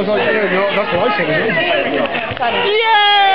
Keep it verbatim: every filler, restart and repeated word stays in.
was like, yeah, that's what I said, isn't it? Yeah!